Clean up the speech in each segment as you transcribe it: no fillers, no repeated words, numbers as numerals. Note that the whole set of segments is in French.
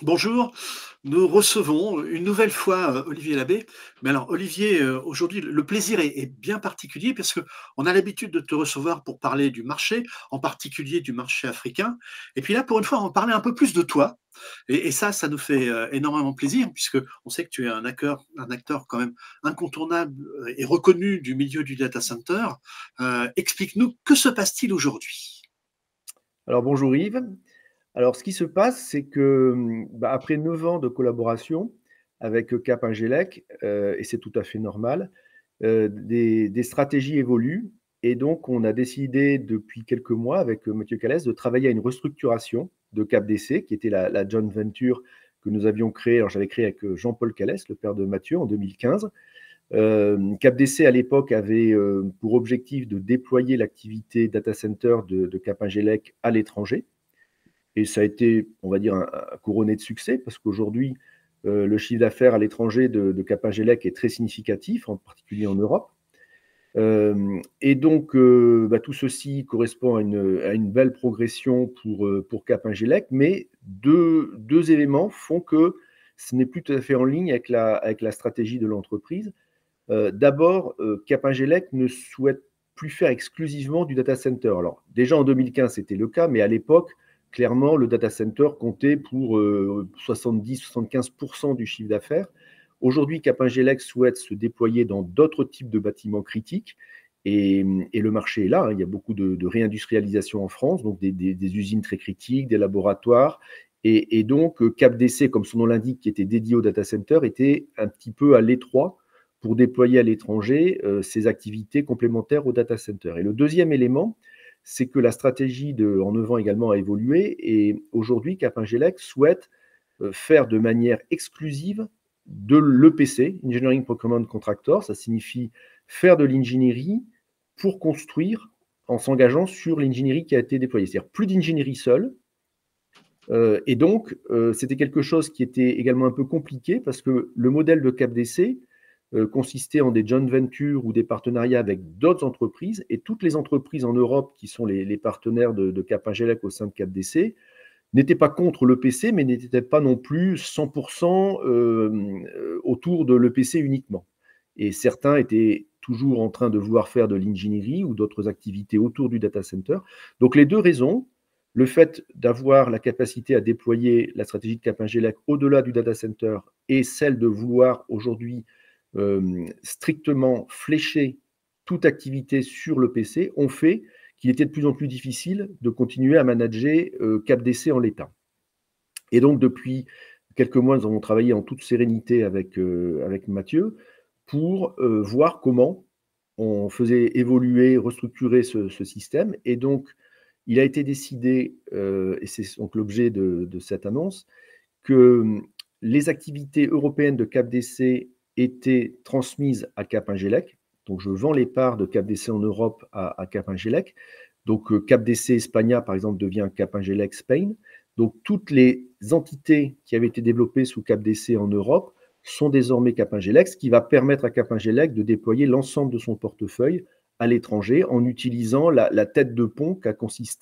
Bonjour, nous recevons une nouvelle fois Olivier Labbé. Mais alors Olivier, aujourd'hui le plaisir est bien particulier parce qu'on a l'habitude de te recevoir pour parler du marché, en particulier du marché africain. Et puis là, pour une fois, on va parler un peu plus de toi. Et ça nous fait énormément plaisir puisque on sait que tu es un acteur quand même incontournable et reconnu du milieu du data center. Explique-nous, que se passe-t-il aujourd'hui? Alors bonjour Yves. Alors ce qui se passe, c'est que après 9 ans de collaboration avec Cap Ingelec, et c'est tout à fait normal, des stratégies évoluent et donc on a décidé depuis quelques mois avec Mathieu Callès de travailler à une restructuration de Cap DC, qui était la joint venture que nous avions créée. Alors j'avais créé avec Jean-Paul Callès, le père de Mathieu, en 2015. Cap DC à l'époque avait pour objectif de déployer l'activité data center de Cap Ingelec à l'étranger. Et ça a été, on va dire, un couronné de succès parce qu'aujourd'hui, le chiffre d'affaires à l'étranger de Cap Ingelec est très significatif, en particulier en Europe. Et donc, tout ceci correspond à une belle progression pour Cap Ingelec, mais deux éléments font que ce n'est plus tout à fait en ligne avec la stratégie de l'entreprise. D'abord, Cap Ingelec ne souhaite plus faire exclusivement du data center. Alors, déjà en 2015, c'était le cas, mais à l'époque, clairement, le data center comptait pour 70-75% du chiffre d'affaires. Aujourd'hui, Cap Ingelec souhaite se déployer dans d'autres types de bâtiments critiques. Et le marché est là, hein. Il y a beaucoup de réindustrialisation en France, donc des usines très critiques, des laboratoires. Et donc, Cap DC, comme son nom l'indique, qui était dédié au data center, était un petit peu à l'étroit pour déployer à l'étranger ces activités complémentaires au data center. Et le deuxième élément, c'est que la stratégie en 9 ans également a évolué et aujourd'hui, Cap Ingelec souhaite faire de manière exclusive de l'EPC, Engineering Procurement Contractor. Ça signifie faire de l'ingénierie pour construire en s'engageant sur l'ingénierie qui a été déployée. C'est-à-dire plus d'ingénierie seule. Et donc, c'était quelque chose qui était également un peu compliqué parce que le modèle de CapDC consistait en des joint ventures ou des partenariats avec d'autres entreprises. Et toutes les entreprises en Europe qui sont les partenaires de Cap Ingelec au sein de CapDC n'étaient pas contre l'EPC, mais n'étaient pas non plus 100% autour de l'EPC uniquement. Et certains étaient toujours en train de vouloir faire de l'ingénierie ou d'autres activités autour du data center. Donc les deux raisons, le fait d'avoir la capacité à déployer la stratégie de Cap Ingelec au-delà du data center et celle de vouloir aujourd'hui strictement flécher toute activité sur le PC, ont fait qu'il était de plus en plus difficile de continuer à manager Cap DC en l'état. Et donc, depuis quelques mois, nous avons travaillé en toute sérénité avec Mathieu pour voir comment on faisait évoluer, restructurer ce système. Et donc, il a été décidé, et c'est donc l'objet de cette annonce, que les activités européennes de Cap DC étaient transmises à Cap Ingelec. Donc, je vends les parts de Cap DC en Europe à Cap Ingelec. Donc, Cap DC Espagna, par exemple, devient Cap Ingelec Spain. Donc, toutes les entités qui avaient été développées sous Cap DC en Europe sont désormais Cap Ingelec, ce qui va permettre à Cap Ingelec de déployer l'ensemble de son portefeuille à l'étranger en utilisant la tête de pont qu'a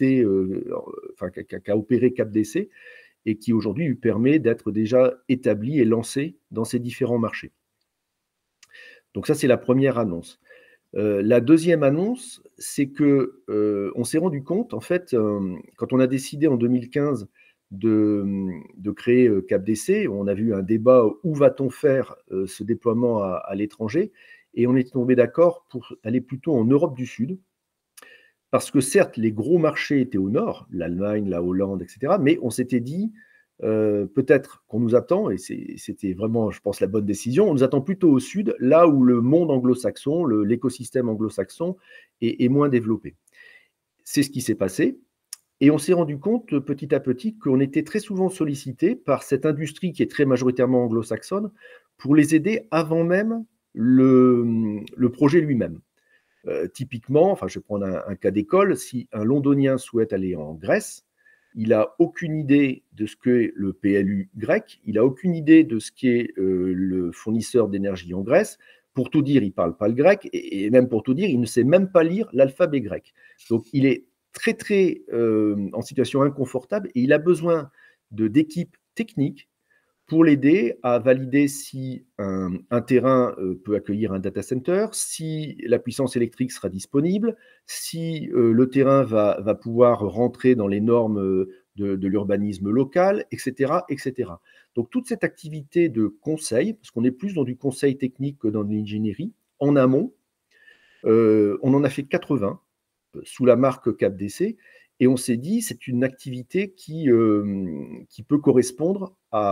opéré Cap DC et qui aujourd'hui lui permet d'être déjà établi et lancé dans ces différents marchés. Donc ça, c'est la première annonce. La deuxième annonce, c'est que on s'est rendu compte, en fait, quand on a décidé en 2015 de créer CapDC, on a vu un débat où va-t-on faire ce déploiement à l'étranger, et on est tombé d'accord pour aller plutôt en Europe du Sud, parce que certes, les gros marchés étaient au nord, l'Allemagne, la Hollande, etc., mais on s'était dit, peut-être qu'on nous attend, et c'était vraiment, je pense, la bonne décision, on nous attend plutôt au sud, là où le monde anglo-saxon, l'écosystème anglo-saxon est moins développé. C'est ce qui s'est passé, et on s'est rendu compte petit à petit qu'on était très souvent sollicité par cette industrie qui est très majoritairement anglo-saxonne pour les aider avant même le projet lui-même. Typiquement, enfin, je vais prendre un cas d'école, si un Londonien souhaite aller en Grèce, il n'a aucune idée de ce qu'est le PLU grec, il n'a aucune idée de ce qu'est le fournisseur d'énergie en Grèce. Pour tout dire, il ne parle pas le grec, et même pour tout dire, il ne sait même pas lire l'alphabet grec. Donc, il est très en situation inconfortable, et il a besoin d'équipes techniques pour l'aider à valider si un terrain peut accueillir un data center, si la puissance électrique sera disponible, si le terrain va pouvoir rentrer dans les normes de l'urbanisme local, etc., etc. Donc toute cette activité de conseil, parce qu'on est plus dans du conseil technique que dans de l'ingénierie, en amont, on en a fait 80 sous la marque CapDC. Et on s'est dit, c'est une activité qui peut correspondre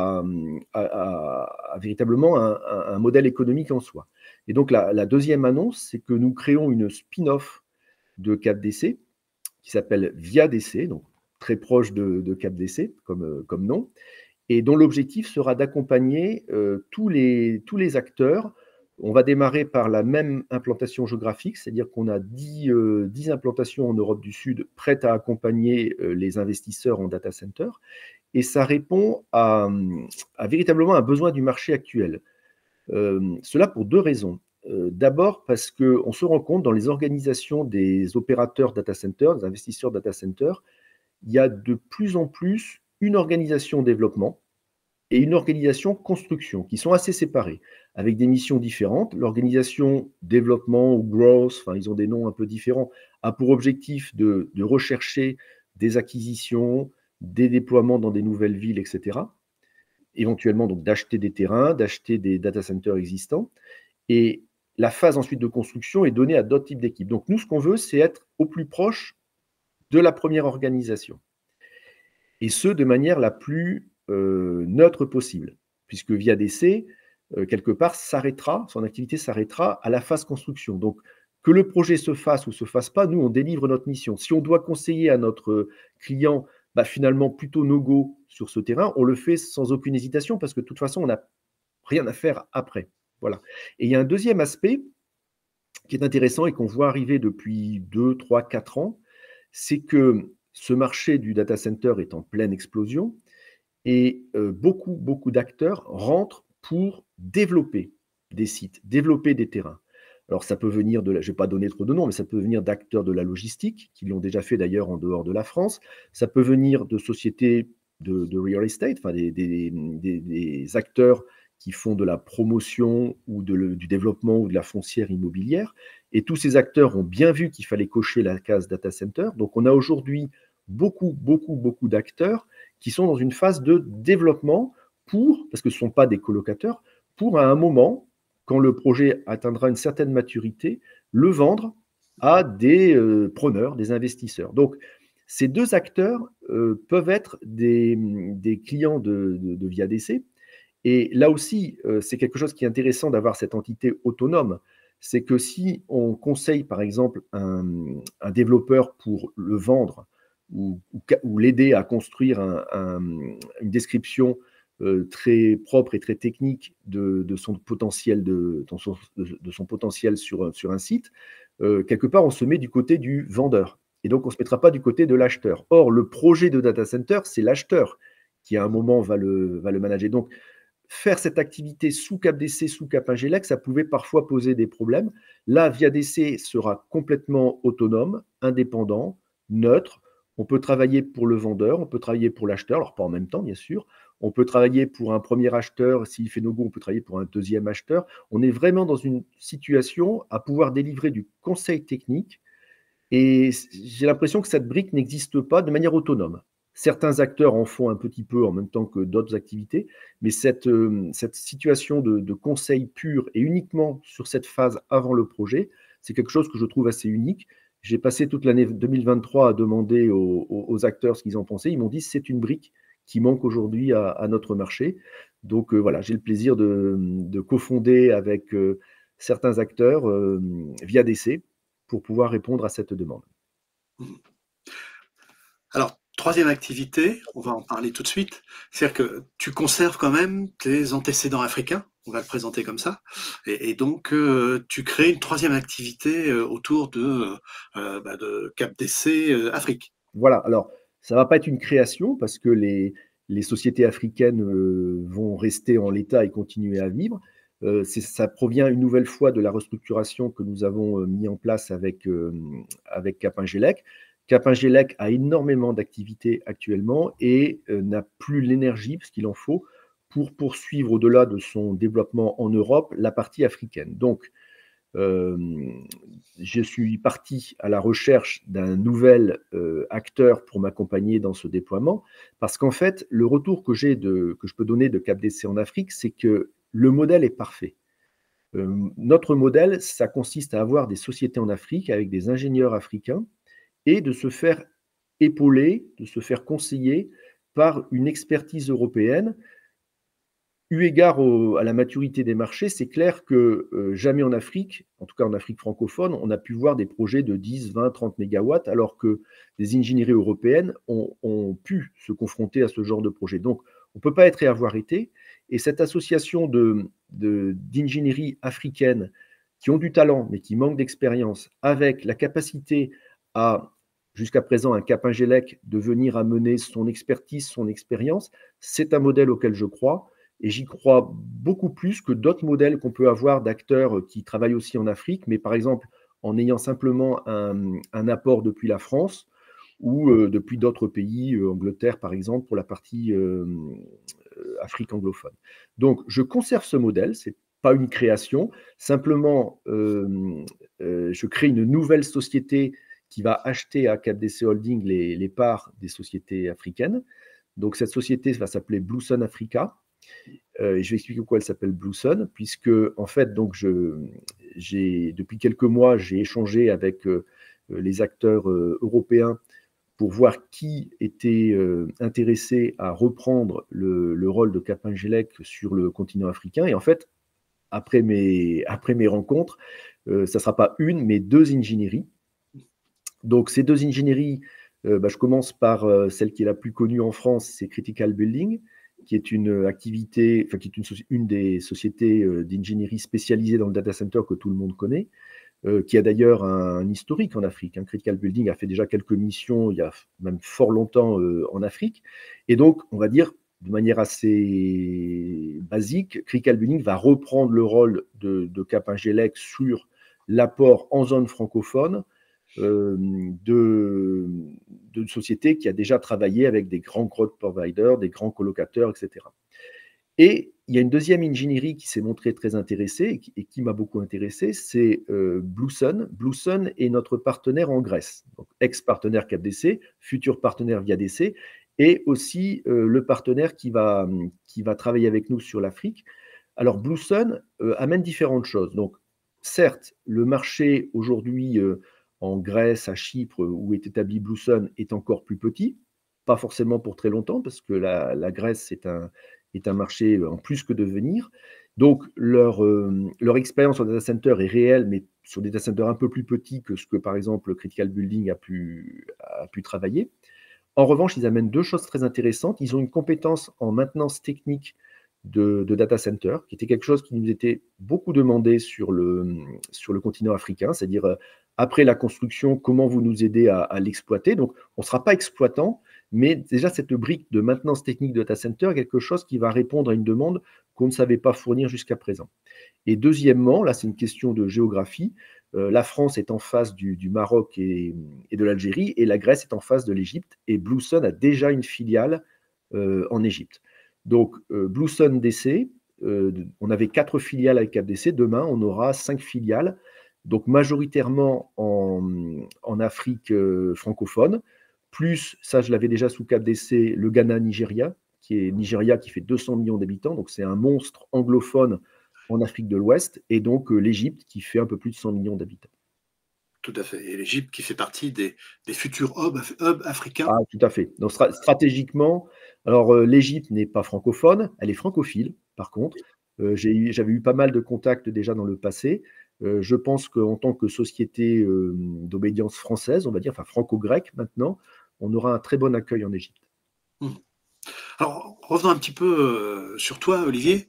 à véritablement un modèle économique en soi. Et donc, la deuxième annonce, c'est que nous créons une spin-off de CapDC qui s'appelle ViaDC, donc très proche de CapDC comme nom, et dont l'objectif sera d'accompagner tous les acteurs. On va démarrer par la même implantation géographique, c'est-à-dire qu'on a 10 implantations en Europe du Sud prêtes à accompagner les investisseurs en data center, et ça répond à véritablement un besoin du marché actuel. Cela pour deux raisons. D'abord parce qu'on se rend compte dans les organisations des opérateurs data center, des investisseurs data center, il y a de plus en plus une organisation développement et une organisation construction qui sont assez séparées, avec des missions différentes. L'organisation développement ou growth, enfin, ils ont des noms un peu différents, a pour objectif de rechercher des acquisitions, des déploiements dans des nouvelles villes, etc. Éventuellement, donc, d'acheter des terrains, d'acheter des data centers existants. Et la phase ensuite de construction est donnée à d'autres types d'équipes. Donc, nous, ce qu'on veut, c'est être au plus proche de la première organisation. Et ce, de manière la plus neutre possible, puisque ViaDC, quelque part, son activité s'arrêtera à la phase construction. Donc, que le projet se fasse ou se fasse pas, nous, on délivre notre mission. Si on doit conseiller à notre client, finalement, plutôt no go sur ce terrain, on le fait sans aucune hésitation, parce que de toute façon, on n'a rien à faire après. Voilà. Et il y a un deuxième aspect qui est intéressant et qu'on voit arriver depuis 2, 3, 4 ans, c'est que ce marché du data center est en pleine explosion et beaucoup d'acteurs rentrent pour développer des sites, développer des terrains. Alors ça peut venir je ne vais pas donner trop de noms, mais ça peut venir d'acteurs de la logistique, qui l'ont déjà fait d'ailleurs en dehors de la France. Ça peut venir de sociétés de real estate, enfin des acteurs qui font de la promotion ou du développement ou de la foncière immobilière. Et tous ces acteurs ont bien vu qu'il fallait cocher la case data center. Donc on a aujourd'hui beaucoup d'acteurs qui sont dans une phase de développement parce que ce ne sont pas des colocateurs, pour à un moment, quand le projet atteindra une certaine maturité, le vendre à des preneurs, des investisseurs. Donc, ces deux acteurs peuvent être des clients de ViaDC. Et là aussi, c'est quelque chose qui est intéressant d'avoir cette entité autonome. C'est que si on conseille, par exemple, un développeur pour le vendre ou l'aider à construire une description très propre et très technique de son potentiel, de son potentiel sur un site, quelque part, on se met du côté du vendeur. Et donc, on ne se mettra pas du côté de l'acheteur. Or, le projet de data center, c'est l'acheteur qui, à un moment, va le manager. Donc, faire cette activité sous CapDC, sous Capingelec, ça pouvait parfois poser des problèmes. Là, ViaDC sera complètement autonome, indépendant, neutre. On peut travailler pour le vendeur, on peut travailler pour l'acheteur, alors pas en même temps, bien sûr. On peut travailler pour un premier acheteur, s'il fait no go, on peut travailler pour un deuxième acheteur. On est vraiment dans une situation à pouvoir délivrer du conseil technique et j'ai l'impression que cette brique n'existe pas de manière autonome. Certains acteurs en font un petit peu en même temps que d'autres activités, mais cette situation de conseil pur et uniquement sur cette phase avant le projet, c'est quelque chose que je trouve assez unique. J'ai passé toute l'année 2023 à demander aux acteurs ce qu'ils en pensaient. Ils m'ont dit que c'est une brique qui manque aujourd'hui à notre marché. Donc voilà, j'ai le plaisir de cofonder avec certains acteurs ViaDC pour pouvoir répondre à cette demande. Alors, troisième activité, on va en parler tout de suite, c'est-à-dire que tu conserves quand même tes antécédents africains, on va le présenter comme ça, et donc tu crées une troisième activité autour de CapDC Afrique. Voilà, alors ça ne va pas être une création parce que les sociétés africaines vont rester en l'état et continuer à vivre. Ça provient une nouvelle fois de la restructuration que nous avons mis en place avec Capingelec. Capingelec a énormément d'activités actuellement et n'a plus l'énergie, parce qu'il en faut, pour poursuivre au-delà de son développement en Europe la partie africaine. Donc, je suis parti à la recherche d'un nouvel acteur pour m'accompagner dans ce déploiement, parce qu'en fait, le retour que je peux donner de CapDC en Afrique, c'est que le modèle est parfait. Notre modèle, ça consiste à avoir des sociétés en Afrique avec des ingénieurs africains et de se faire épauler, de se faire conseiller par une expertise européenne. Eu égard à la maturité des marchés, c'est clair que jamais en Afrique, en tout cas en Afrique francophone, on a pu voir des projets de 10, 20, 30 mégawatts, alors que des ingénieries européennes ont pu se confronter à ce genre de projet. Donc, on ne peut pas être et avoir été. Et cette association d'ingénierie africaine qui ont du talent, mais qui manquent d'expérience, avec la capacité à, jusqu'à présent, un Capingelec de venir amener son expertise, son expérience, c'est un modèle auquel je crois. Et j'y crois beaucoup plus que d'autres modèles qu'on peut avoir d'acteurs qui travaillent aussi en Afrique, mais par exemple en ayant simplement un apport depuis la France ou depuis d'autres pays, Angleterre par exemple, pour la partie Afrique anglophone. Donc je conserve ce modèle, c'est pas une création, simplement je crée une nouvelle société qui va acheter à CapDC Holding les parts des sociétés africaines. Donc cette société va s'appeler Blue Sun Africa. Et je vais expliquer pourquoi elle s'appelle Blue Sun, puisque en fait, donc depuis quelques mois, j'ai échangé avec les acteurs européens pour voir qui était intéressé à reprendre le rôle de Capingelec sur le continent africain. Et en fait, après mes rencontres, ça ne sera pas une, mais deux ingénieries. Donc ces deux ingénieries, je commence par celle qui est la plus connue en France, c'est Critical Building, qui est une activité, enfin qui est une des sociétés d'ingénierie spécialisée dans le data center que tout le monde connaît, qui a d'ailleurs un historique en Afrique. Critical Building a fait déjà quelques missions il y a même fort longtemps en Afrique. Et donc, on va dire, de manière assez basique, Critical Building va reprendre le rôle de Capingelec sur l'apport en zone francophone d'une société qui a déjà travaillé avec des grands cloud providers, des grands colocateurs, etc. Et il y a une deuxième ingénierie qui s'est montrée très intéressée et qui m'a beaucoup intéressé, c'est Blue Sun. Blue Sun est notre partenaire en Grèce, donc ex-partenaire CapDC, futur partenaire ViaDC, et aussi le partenaire qui va travailler avec nous sur l'Afrique. Alors Blue Sun amène différentes choses. Donc certes, le marché aujourd'hui en Grèce, à Chypre, où est établi Blue Sun, est encore plus petit, pas forcément pour très longtemps, parce que la Grèce est un marché en plus que de venir. Donc, leur expérience en data center est réelle, mais sur des data centers un peu plus petits que ce que, par exemple, Critical Building a pu travailler. En revanche, ils amènent deux choses très intéressantes. Ils ont une compétence en maintenance technique de data center, qui était quelque chose qui nous était beaucoup demandé sur le continent africain, c'est-à-dire après la construction, comment vous nous aidez à l'exploiter. Donc, on ne sera pas exploitant, mais déjà cette brique de maintenance technique de data center est quelque chose qui va répondre à une demande qu'on ne savait pas fournir jusqu'à présent. Et deuxièmement, là c'est une question de géographie, la France est en face du Maroc et de l'Algérie, et la Grèce est en face de l'Égypte, et Blue Sun a déjà une filiale en Égypte. Donc, Blue Sun DC, on avait 4 filiales avec CapDC. Demain, on aura 5 filiales, donc majoritairement en Afrique francophone, plus, ça je l'avais déjà sous CapDC, le Ghana, Nigeria, qui fait 200 millions d'habitants, donc c'est un monstre anglophone en Afrique de l'Ouest, et donc l'Égypte, qui fait un peu plus de 100 millions d'habitants. Tout à fait. Et l'Égypte qui fait partie des futurs hubs africains. Ah, tout à fait. Donc, stratégiquement, alors l'Égypte n'est pas francophone, elle est francophile, par contre. J'avais eu pas mal de contacts déjà dans le passé. Je pense qu'en tant que société d'obédience française, on va dire, enfin franco-grecque maintenant, on aura un très bon accueil en Égypte. Alors, revenons un petit peu sur toi, Olivier.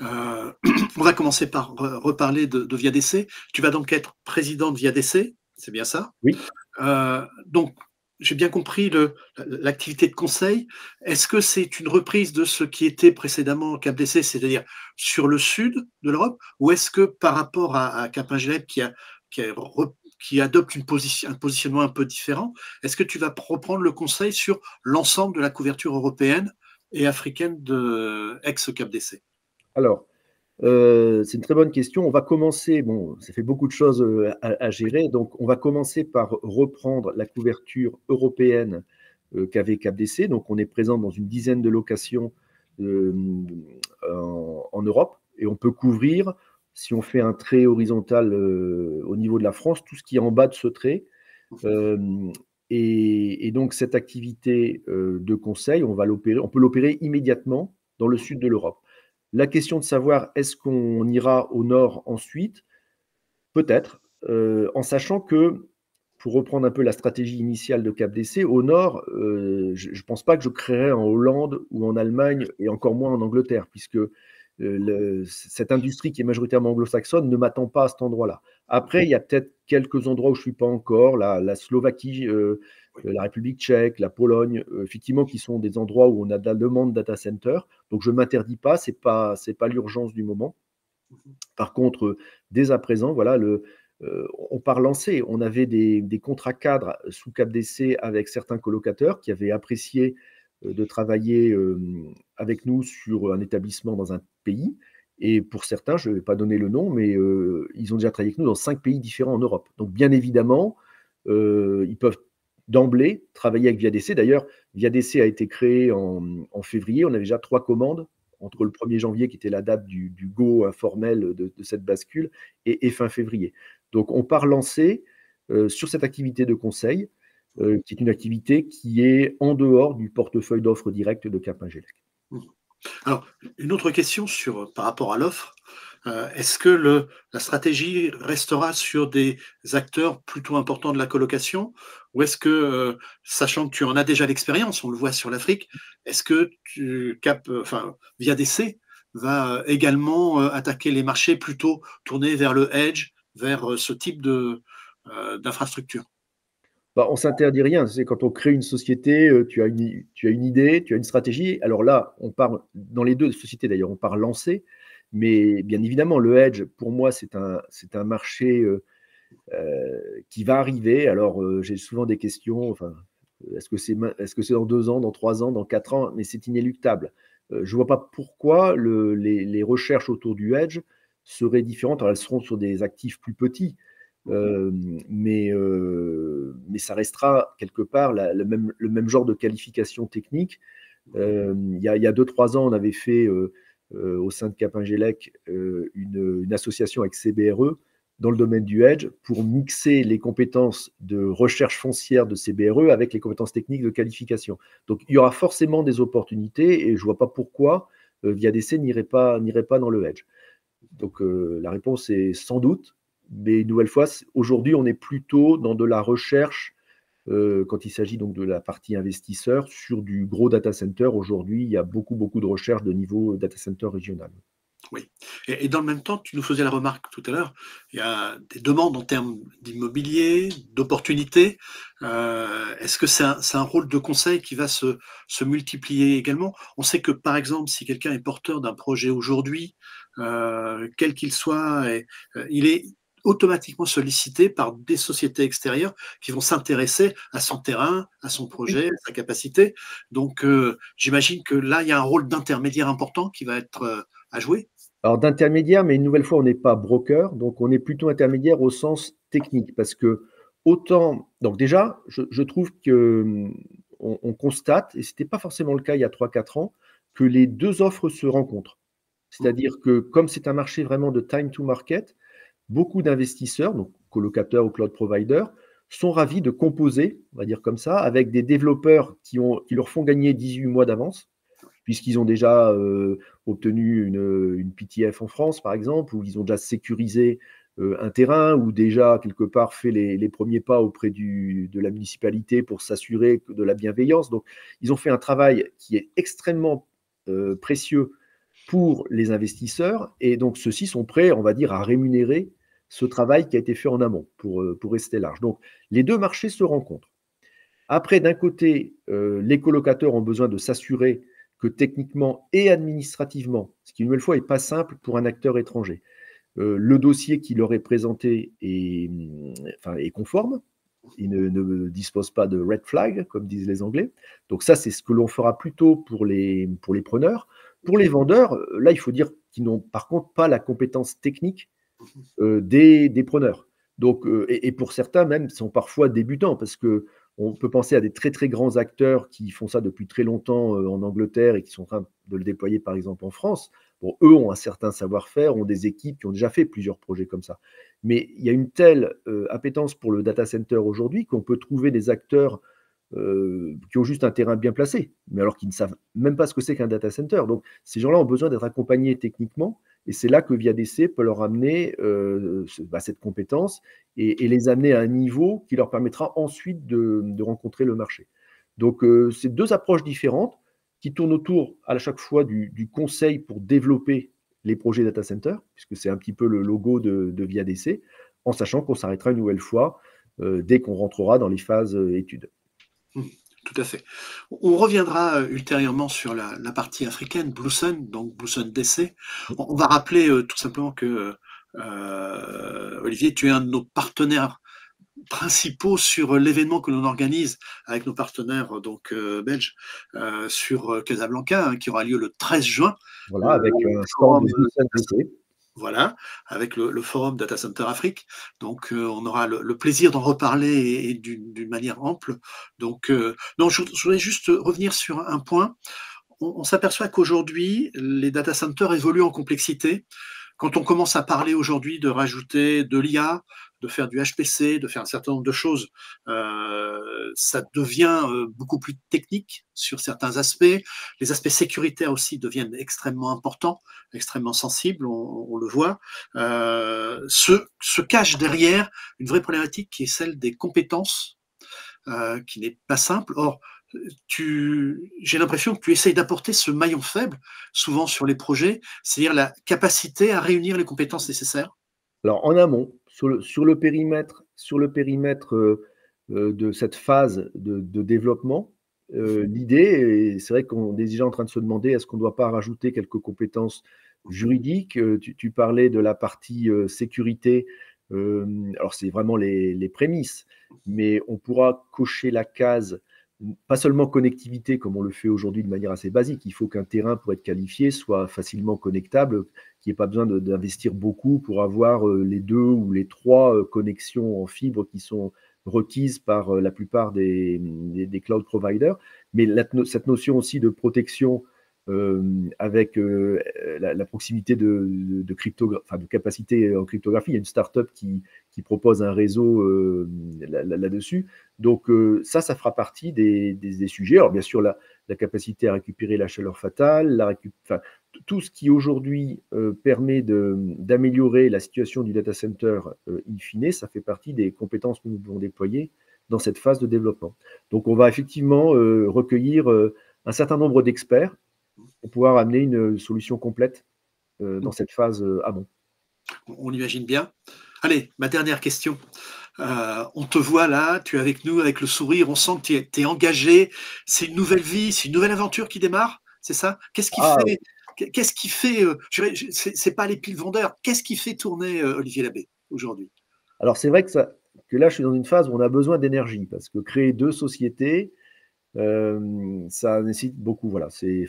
On va commencer par reparler de ViaDC. Tu vas donc être président de ViaDC, c'est bien ça? Oui. Donc, j'ai bien compris l'activité de conseil. Est-ce que c'est une reprise de ce qui était précédemment CapDC, c'est-à-dire sur le sud de l'Europe, ou est-ce que par rapport à Capingelec qui adopte un positionnement un peu différent, est-ce que tu vas reprendre le conseil sur l'ensemble de la couverture européenne et africaine de ex-Cap DC? Alors, c'est une très bonne question. On va commencer, bon, ça fait beaucoup de choses à gérer, donc on va commencer par reprendre la couverture européenne qu'avait CapDC. Donc on est présent dans une dizaine de locations euh, en Europe et on peut couvrir, si on fait un trait horizontal au niveau de la France, tout ce qui est en bas de ce trait. Euh, et donc cette activité de conseil, on peut l'opérer immédiatement dans le sud de l'Europe. La question de savoir est-ce qu'on ira au nord ensuite, peut-être, en sachant que, pour reprendre un peu la stratégie initiale de CapDC, au nord, je ne pense pas que je créerai en Hollande ou en Allemagne, et encore moins en Angleterre, puisque cette industrie qui est majoritairement anglo-saxonne ne m'attend pas à cet endroit-là. Après, il y a peut-être quelques endroits où je ne suis pas encore, la Slovaquie, la République tchèque, la Pologne, effectivement, qui sont des endroits où on a de la demande data center. Donc, je ne m'interdis pas, ce n'est pas l'urgence du moment. Par contre, dès à présent, voilà, on part lancer. On avait des contrats cadres sous CapDC avec certains colocataires qui avaient apprécié de travailler avec nous sur un établissement dans un pays. Et pour certains, je ne vais pas donner le nom, mais ils ont déjà travaillé avec nous dans 5 pays différents en Europe. Donc, bien évidemment, ils peuvent d'emblée travailler avec ViaDC. D'ailleurs, ViaDC a été créé en février. On avait déjà 3 commandes entre le 1er janvier, qui était la date du go informel de cette bascule, et fin février. Donc, on part lancer sur cette activité de conseil, qui est une activité qui est en dehors du portefeuille d'offres directes de Cap-Ingélec. Alors, une autre question par rapport à l'offre. Est-ce que la stratégie restera sur des acteurs plutôt importants de la colocation, ou est-ce que, sachant que tu en as déjà l'expérience, on le voit sur l'Afrique, est-ce que ViaDC va également attaquer les marchés plutôt tournés vers le edge, vers ce type d'infrastructure? Bah, on s'interdit rien. C'est quand on crée une société, tu as une idée, tu as une stratégie. Alors là, on part dans les deux sociétés d'ailleurs, on part lancer. Mais bien évidemment, le hedge, pour moi, c'est un marché qui va arriver. Alors, j'ai souvent des questions. Enfin, est-ce que c'est dans 2 ans, dans 3 ans, dans 4 ans? Mais c'est inéluctable. Je ne vois pas pourquoi les recherches autour du hedge seraient différentes. Alors, elles seront sur des actifs plus petits. Euh, mais ça restera quelque part le même genre de qualification technique. Il y a 2-3 ans, on avait fait au sein de Cap-Ingélec une association avec CBRE dans le domaine du hedge pour mixer les compétences de recherche foncière de CBRE avec les compétences techniques de qualification. Donc il y aura forcément des opportunités et je ne vois pas pourquoi ViaDC n'irait pas dans le hedge. Donc la réponse est sans doute, mais une nouvelle fois, aujourd'hui, on est plutôt dans de la recherche quand il s'agit donc de la partie investisseur sur du gros data center. Aujourd'hui, il y a beaucoup de recherches de niveau data center régional. Oui. Et dans le même temps, tu nous faisais la remarque tout à l'heure, il y a des demandes en termes d'immobilier, d'opportunités. Est-ce que c'est un rôle de conseil qui va se multiplier également? On sait que, par exemple, si quelqu'un est porteur d'un projet aujourd'hui, quel qu'il soit, il est automatiquement sollicité par des sociétés extérieures qui vont s'intéresser à son terrain, à son projet, à sa capacité. Donc, j'imagine que là, il y a un rôle d'intermédiaire important qui va être à jouer. Alors d'intermédiaire, mais une nouvelle fois, on n'est pas broker, donc on est plutôt intermédiaire au sens technique, parce que autant, donc déjà, je trouve que on constate, et ce n'était pas forcément le cas il y a 3-4 ans, que les deux offres se rencontrent. C'est-à-dire que comme c'est un marché vraiment de time to market, beaucoup d'investisseurs, donc colocateurs ou cloud providers, sont ravis de composer, on va dire comme ça, avec des développeurs qui leur font gagner 18 mois d'avance, puisqu'ils ont déjà obtenu une PTF en France, par exemple, ou ils ont déjà sécurisé un terrain, ou déjà quelque part fait les premiers pas auprès de la municipalité pour s'assurer de la bienveillance. Donc, ils ont fait un travail qui est extrêmement précieux pour les investisseurs, et donc ceux-ci sont prêts, on va dire, à rémunérer ce travail qui a été fait en amont pour rester large. Donc, les deux marchés se rencontrent. Après, d'un côté, les colocateurs ont besoin de s'assurer que techniquement et administrativement, ce qui une nouvelle fois n'est pas simple pour un acteur étranger, le dossier qui leur est présenté est conforme. ils ne disposent pas de red flag, comme disent les Anglais. Donc ça, c'est ce que l'on fera plutôt pour les preneurs. Pour les vendeurs, là, il faut dire qu'ils n'ont par contre pas la compétence technique des preneurs. Donc, et pour certains même, sont parfois débutants, parce que on peut penser à des très très grands acteurs qui font ça depuis très longtemps en Angleterre et qui sont en train de le déployer par exemple en France. Bon, eux ont un certain savoir-faire, ont des équipes qui ont déjà fait plusieurs projets comme ça. Mais il y a une telle appétence pour le data center aujourd'hui qu'on peut trouver des acteurs qui ont juste un terrain bien placé, mais alors qu'ils ne savent même pas ce que c'est qu'un data center. Donc, ces gens-là ont besoin d'être accompagnés techniquement, et c'est là que ViaDC peut leur amener cette compétence et les amener à un niveau qui leur permettra ensuite de rencontrer le marché. Donc, c'est deux approches différentes qui tournent autour à chaque fois du conseil pour développer les projets data center, puisque c'est un petit peu le logo de ViaDC, en sachant qu'on s'arrêtera une nouvelle fois dès qu'on rentrera dans les phases études. Tout à fait. On reviendra ultérieurement sur la partie africaine, Bluesun, donc Bluesun DC. On va rappeler tout simplement que, Olivier, tu es un de nos partenaires principaux sur l'événement que l'on organise avec nos partenaires donc belges sur Casablanca, hein, qui aura lieu le 13 juin. Voilà, avec un stand de Bluesun DC. Voilà, avec le forum Data Center Afrique. Donc, on aura le plaisir d'en reparler et d'une manière ample. Donc, non, je voudrais juste revenir sur un point. On s'aperçoit qu'aujourd'hui, les data centers évoluent en complexité. Quand on commence à parler aujourd'hui de rajouter de l'IA, de faire du HPC, de faire un certain nombre de choses, ça devient beaucoup plus technique sur certains aspects. Les aspects sécuritaires aussi deviennent extrêmement importants, extrêmement sensibles, on le voit. Se cache derrière une vraie problématique qui est celle des compétences, qui n'est pas simple. Or, j'ai l'impression que tu essayes d'apporter ce maillon faible, souvent sur les projets, c'est-à-dire la capacité à réunir les compétences nécessaires. Alors en amont, sur le périmètre de cette phase de développement, l'idée, et c'est vrai qu'on est déjà en train de se demander, est-ce qu'on ne doit pas rajouter quelques compétences juridiques? Tu parlais de la partie sécurité, alors c'est vraiment les prémices, mais on pourra cocher la case, pas seulement connectivité comme on le fait aujourd'hui de manière assez basique. Il faut qu'un terrain, pour être qualifié, soit facilement connectable, qu'il n'y ait pas besoin d'investir beaucoup pour avoir les 2 ou les 3 connexions en fibre qui sont requises par la plupart des cloud providers. Mais cette notion aussi de protection avec la proximité de capacité en cryptographie. Il y a une startup qui propose un réseau là-dessus. Donc ça fera partie des sujets. Alors bien sûr, la capacité à récupérer la chaleur fatale, tout ce qui aujourd'hui permet d'améliorer la situation du data center in fine, ça fait partie des compétences que nous devons déployer dans cette phase de développement. Donc on va effectivement recueillir un certain nombre d'experts pour pouvoir amener une solution complète dans cette phase amont. On imagine bien. Allez, ma dernière question. On te voit là, tu es avec nous, avec le sourire, on sent que tu es engagé, c'est une nouvelle vie, c'est une nouvelle aventure qui démarre, c'est ça? Qu'est-ce qui fait, c'est pas les piles vendeurs, qu'est-ce qui fait tourner Olivier Labbé aujourd'hui? Alors c'est vrai que là je suis dans une phase où on a besoin d'énergie, parce que créer 2 sociétés, ça nécessite beaucoup. Voilà,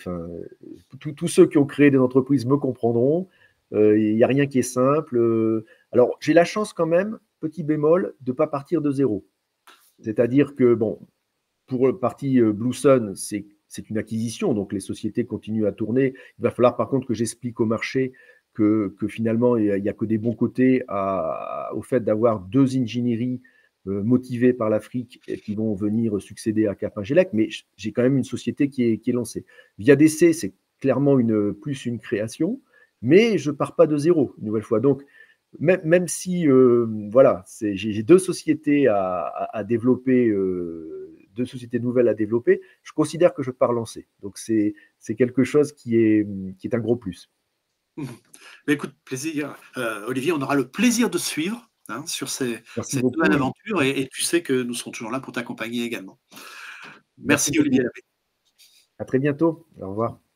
tous ceux qui ont créé des entreprises me comprendront. Il n'y a rien qui est simple. Alors, j'ai la chance quand même, petit bémol, de ne pas partir de zéro. C'est-à-dire que, bon, pour le parti Bluesun, c'est une acquisition, donc les sociétés continuent à tourner. Il va falloir par contre que j'explique au marché que finalement, il n'y a que des bons côtés au fait d'avoir 2 ingénieries motivés par l'Afrique et qui vont venir succéder à Capingelec, mais j'ai quand même une société qui est lancée. ViaDC, c'est clairement plus une création, mais je ne pars pas de zéro, une nouvelle fois. Donc, même si, voilà, j'ai 2 sociétés à développer, 2 sociétés nouvelles à développer, je considère que je pars lancé. Donc, c'est quelque chose qui est un gros plus. Mais écoute, plaisir. Olivier, on aura le plaisir de suivre sur cette nouvelle aventure et tu sais que nous serons toujours là pour t'accompagner également. Merci Olivier. À très bientôt. Au revoir.